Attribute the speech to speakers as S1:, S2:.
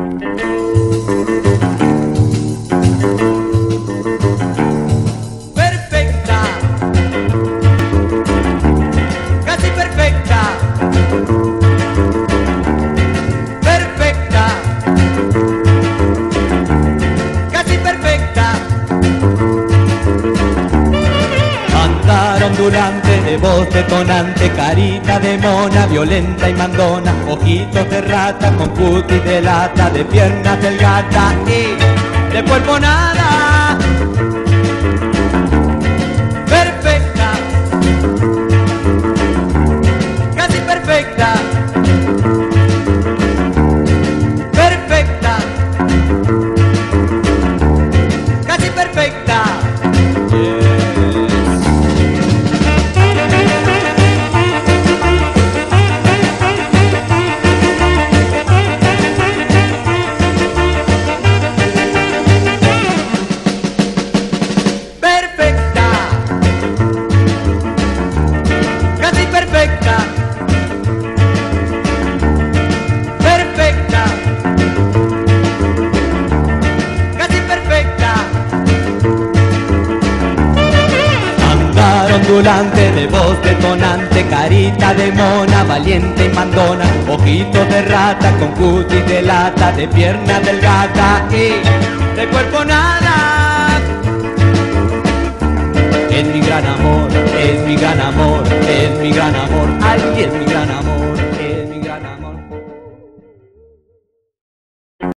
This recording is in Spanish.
S1: Ondulante, de voz detonante, carita de mona, violenta y mandona, ojitos de rata con cutis de lata, de piernas delgata y de cuerpo nada. Perfecta, casi perfecta, perfecta, casi perfecta. Ondulante, de voz detonante, carita de mona, valiente y mandona, ojitos de rata con cutis de lata, de pierna delgata y de cuerpo nada.